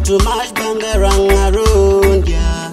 too much bangarang around, yeah.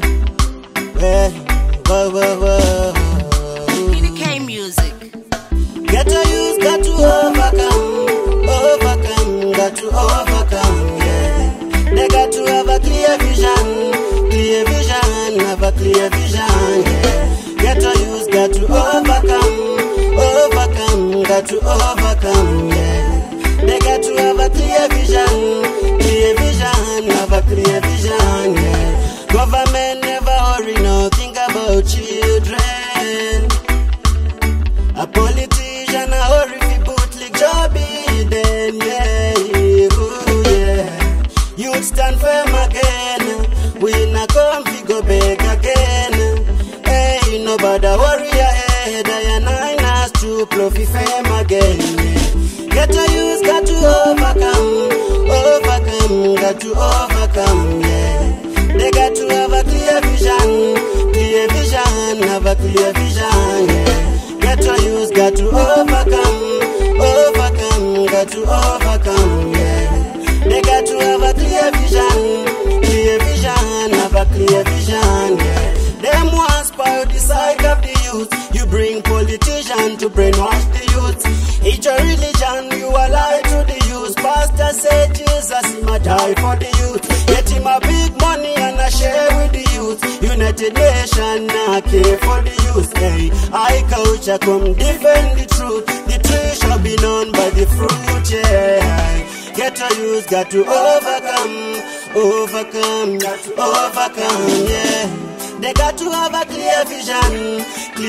Whoa. K Music. Get to use, got to overcome, got to overcome, yeah. They got to have a clear vision, have a clear vision, yeah. Get to use, got to overcome, got to overcome, yeah. They got to have a clear vision, have a clear vision, yeah. Government never hurry, no, think about children. A politician, a hurry, fi put like job in them, yeah, ooh, yeah. Youth stand firm again, we not come fi go back again. Hey, nobody worry ahead, I and I nas to fluffy fame again, yeah. Get to use, got to overcome, got to overcome, yeah. They got to have a clear vision, have a clear vision, yeah. Get to use, got to overcome, got to overcome, yeah. They got to have a clear vision, have a clear vision, yeah. Them want spoil the psyche of the youth. You bring politicians to brainwash the youth. It's a religion, you a lie to the youth. Pastor said Jesus, he might die for the youth. Get him a big money and a share with the youth. United Nation, not care for the youth. Hey, I coach, I come defend the truth. The tree shall be known by the fruit, yeah. Get to use, got to overcome, got to overcome, yeah. They got to have a clear vision,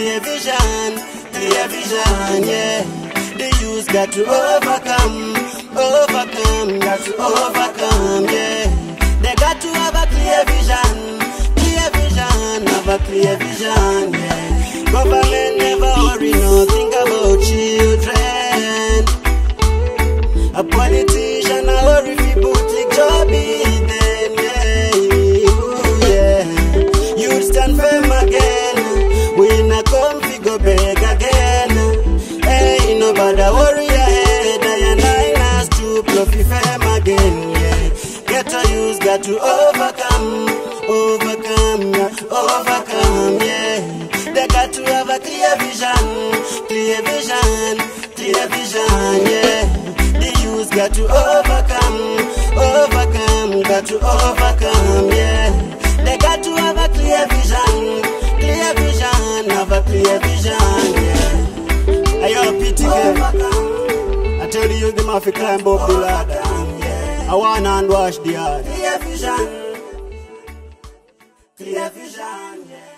yeah. The youth got to overcome, got to overcome, yeah. They got to have a clear vision, have a clear vision, yeah. Government never hurry, no, think about children. A politician, a hurry, fi put like job in them, yeah, ooh, yeah. You stand firm again, we not come fi go beg again. Hey, nobody worry ahead, I and I nas to fluffy firm again, yeah. Get to use, got to overcome, yeah. They got to have a clear vision, yeah. The youth got to overcome, got to overcome, yeah. They got to have a clear vision, have a clear vision, yeah. I have pity, I tell the youth them have to climb up the ladder. I want and wash the yard. Clear vision, yeah.